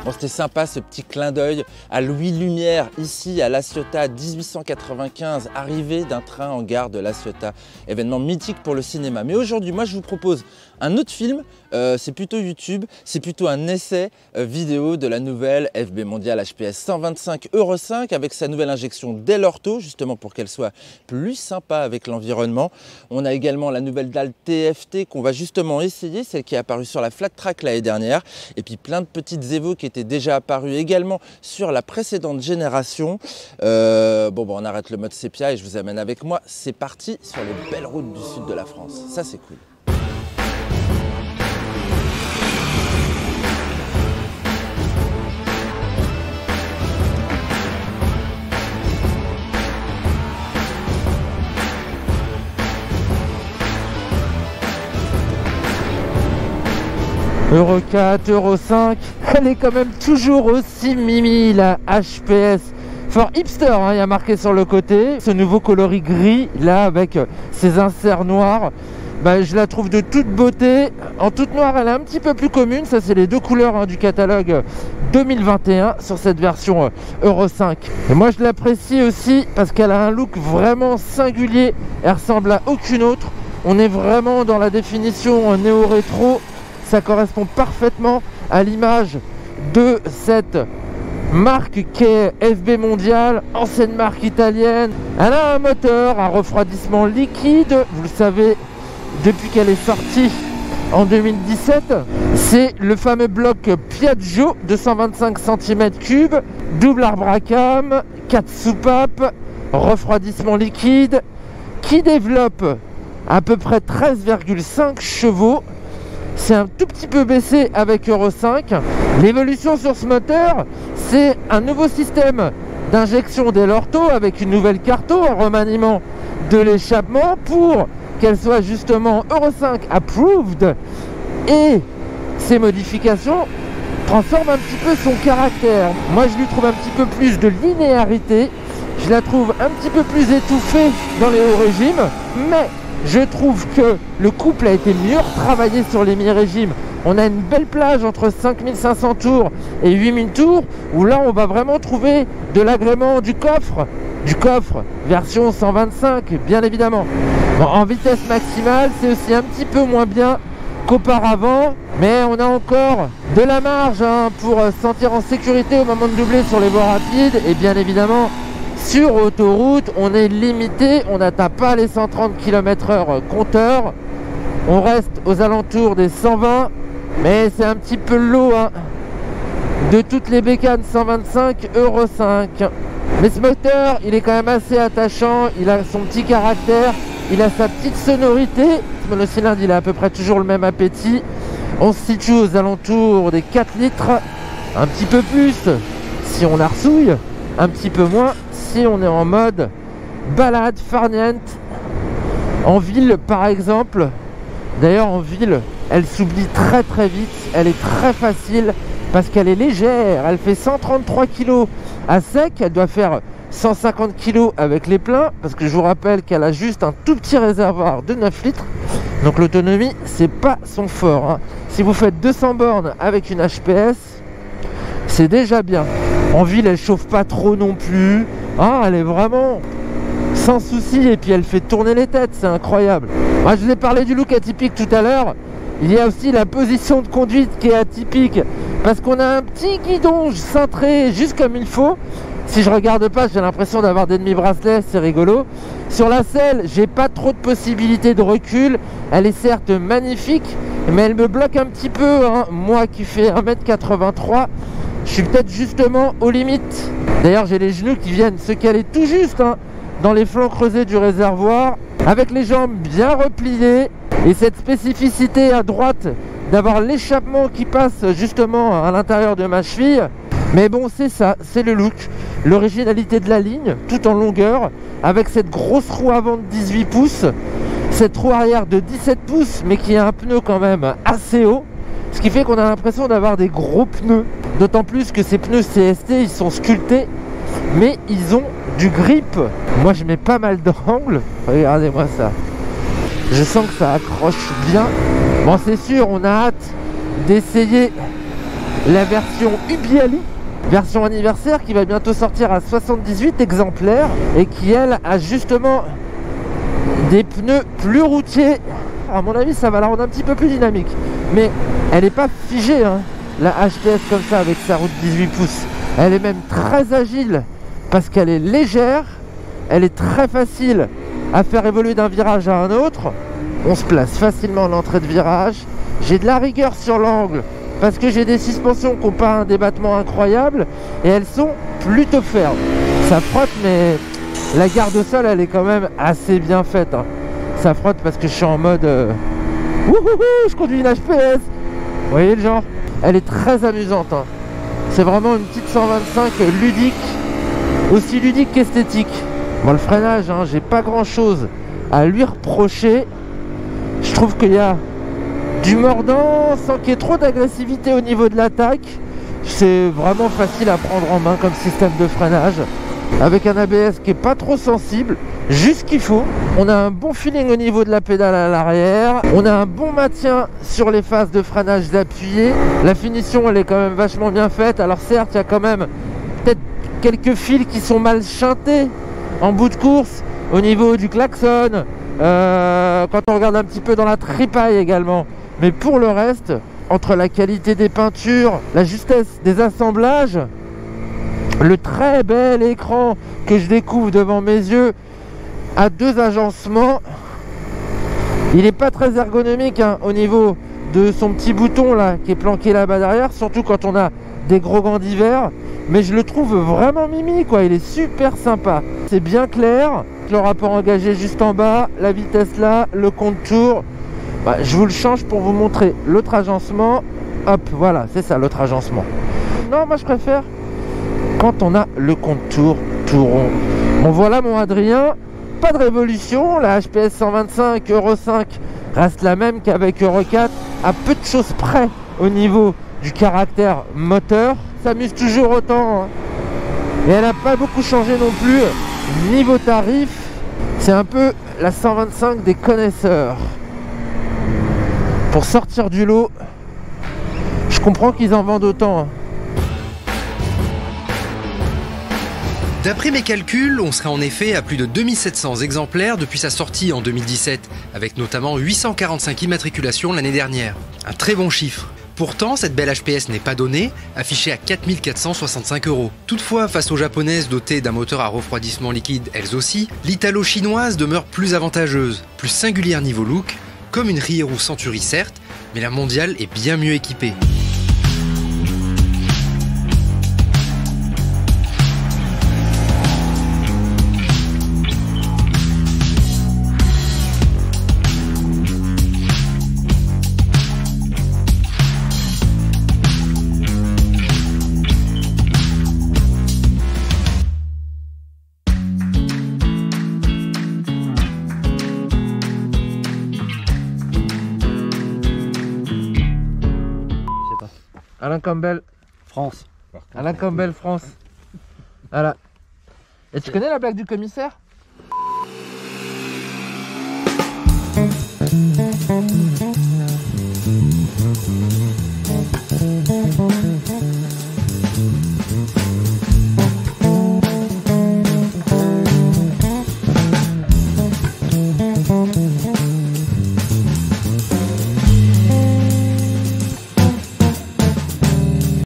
Bon, c'était sympa ce petit clin d'œil à Louis Lumière, ici à La Ciotat 1895, arrivée d'un train en gare de La Ciotat, événement mythique pour le cinéma. Mais aujourd'hui, moi je vous propose un autre film, c'est plutôt YouTube, c'est plutôt un essai vidéo de la nouvelle FB Mondial HPS 125 Euro 5 avec sa nouvelle injection Del Orto, justement pour qu'elle soit plus sympa avec l'environnement. On a également la nouvelle dalle TFT qu'on va justement essayer, celle qui est apparue sur la Flat Track l'année dernière, et puis plein de petites Evo qui étaient déjà apparues également sur la précédente génération. On arrête le mode sépia et je vous amène avec moi. C'est parti sur les belles routes du sud de la France. Ça, c'est cool. Euro 4, Euro 5, elle est quand même toujours aussi mimi la HPS. Fort hipster, hein, il y a marqué sur le côté. Ce nouveau coloris gris là avec ses inserts noirs, je la trouve de toute beauté. En toute noire, elle est un petit peu plus commune. Ça, c'est les deux couleurs du catalogue 2021 sur cette version Euro 5. Et moi, je l'apprécie aussi parce qu'elle a un look vraiment singulier. Elle ressemble à aucune autre. On est vraiment dans la définition néo-rétro. Ça correspond parfaitement à l'image de cette marque qu'est FB Mondial, ancienne marque italienne. Elle a un moteur, un refroidissement liquide, vous le savez, depuis qu'elle est sortie en 2017. C'est le fameux bloc Piaggio de 125 cm3, double arbre à cam, 4 soupapes, refroidissement liquide, qui développe à peu près 13,5 chevaux. C'est un tout petit peu baissé avec Euro 5. L'évolution sur ce moteur, c'est un nouveau système d'injection Del Orto avec une nouvelle carto, un remaniement de l'échappement pour qu'elle soit justement Euro 5 approved. Et ces modifications transforment un petit peu son caractère. Moi, je lui trouve un petit peu plus de linéarité. Je la trouve un petit peu plus étouffée dans les hauts régimes, mais je trouve que le couple a été mieux retravaillé sur les mi-régimes. On a une belle plage entre 5500 tours et 8000 tours, où là on va vraiment trouver de l'agrément du coffre version 125 bien évidemment. Bon, en vitesse maximale, c'est aussi un petit peu moins bien qu'auparavant, mais on a encore de la marge pour se sentir en sécurité au moment de doubler sur les voies rapides. Et bien évidemment, sur autoroute, on est limité, on n'atteint pas les 130 km/h compteur. On reste aux alentours des 120, mais c'est un petit peu l'eau de toutes les bécanes 125 Euro 5. Mais ce moteur, il est quand même assez attachant, il a son petit caractère, il a sa petite sonorité. Ce monocylindre, il a à peu près toujours le même appétit. On se situe aux alentours des 4 litres, un petit peu plus si on la ressouille, un petit peu moins si on est en mode balade farniente en ville par exemple. D'ailleurs en ville elle s'oublie très très vite, elle est très facile parce qu'elle est légère, elle fait 133 kg à sec, elle doit faire 150 kg avec les pleins, parce que je vous rappelle qu'elle a juste un tout petit réservoir de 9 litres, donc l'autonomie c'est pas son fort. Si vous faites 200 bornes avec une HPS, c'est déjà bien. En ville elle chauffe pas trop non plus, elle est vraiment sans souci, et puis elle fait tourner les têtes, c'est incroyable. Moi je vous ai parlé du look atypique tout à l'heure. Il y a aussi la position de conduite qui est atypique, parce qu'on a un petit guidon cintré juste comme il faut. Si je regarde pas, j'ai l'impression d'avoir des demi-bracelets, c'est rigolo. Sur la selle, j'ai pas trop de possibilités de recul. Elle est certes magnifique, mais elle me bloque un petit peu. Moi qui fais 1m83, je suis peut-être justement aux limites. D'ailleurs, j'ai les genoux qui viennent se caler tout juste dans les flancs creusés du réservoir, avec les jambes bien repliées. Et cette spécificité à droite d'avoir l'échappement qui passe justement à l'intérieur de ma cheville. Mais bon, c'est ça, c'est le look, l'originalité de la ligne, tout en longueur, avec cette grosse roue avant de 18 pouces, cette roue arrière de 17 pouces, mais qui a un pneu quand même assez haut, ce qui fait qu'on a l'impression d'avoir des gros pneus. D'autant plus que ces pneus CST, ils sont sculptés, mais ils ont du grip. Moi, je mets pas mal d'angles, regardez-moi ça. Je sens que ça accroche bien. Bon, c'est sûr, on a hâte d'essayer la version Ubiali, version anniversaire qui va bientôt sortir à 78 exemplaires et qui elle a justement des pneus plus routiers. À mon avis ça va la rendre un petit peu plus dynamique, mais elle n'est pas figée hein, la HPS comme ça avec sa roue de 18 pouces. Elle est même très agile parce qu'elle est légère, elle est très facile à faire évoluer d'un virage à un autre. On se place facilement en entrée de virage. J'ai de la rigueur sur l'angle parce que j'ai des suspensions qui n'ont pas un débattement incroyable et elles sont plutôt fermes. Ça frotte, mais la garde au sol elle est quand même assez bien faite hein. Ça frotte parce que je suis en mode wouhouhou, je conduis une HPS. Vous voyez le genre? Elle est très amusante hein. C'est vraiment une petite 125 ludique, aussi ludique qu'esthétique. Bon, le freinage hein, j'ai pas grand chose à lui reprocher. Je trouve qu'il y a du mordant sans qu'il y ait trop d'agressivité au niveau de l'attaque. C'est vraiment facile à prendre en main comme système de freinage, avec un ABS qui est pas trop sensible, juste ce qu'il faut. On a un bon feeling au niveau de la pédale à l'arrière, on a un bon maintien sur les phases de freinage d'appuyé. La finition elle est quand même vachement bien faite. Alors certes il y a quand même peut-être quelques fils qui sont mal chantés en bout de course au niveau du klaxon, quand on regarde un petit peu dans la tripaille également, mais pour le reste, entre la qualité des peintures, la justesse des assemblages, le très bel écran que je découvre devant mes yeux à 2 agencements, il n'est pas très ergonomique hein, au niveau de son petit bouton là qui est planqué là-bas derrière, surtout quand on a des gros gants d'hiver, mais je le trouve vraiment mimi quoi. Il est super sympa, c'est bien clair, le rapport engagé juste en bas, la vitesse là, le contour. Bah, je vous le change pour vous montrer l'autre agencement. Hop, voilà, c'est ça l'autre agencement. Non, moi je préfère quand on a le contour tout rond. Bon voilà mon Adrien, pas de révolution. La HPS 125 Euro 5 reste la même qu'avec Euro 4, à peu de choses près au niveau du caractère moteur. S'amuse toujours autant hein. Et elle n'a pas beaucoup changé non plus niveau tarif. C'est un peu la 125 des connaisseurs. Pour sortir du lot, je comprends qu'ils en vendent autant hein. D'après mes calculs, on serait en effet à plus de 2700 exemplaires depuis sa sortie en 2017, avec notamment 845 immatriculations l'année dernière. Un très bon chiffre. Pourtant, cette belle HPS n'est pas donnée, affichée à 4465 €. Toutefois, face aux japonaises dotées d'un moteur à refroidissement liquide elles aussi, l'italo-chinoise demeure plus avantageuse, plus singulière niveau look, comme une Rieru Century certes, mais la mondiale est bien mieux équipée. Alain Campbell, France. Alain Campbell, France. Voilà. Et tu connais la blague du commissaire?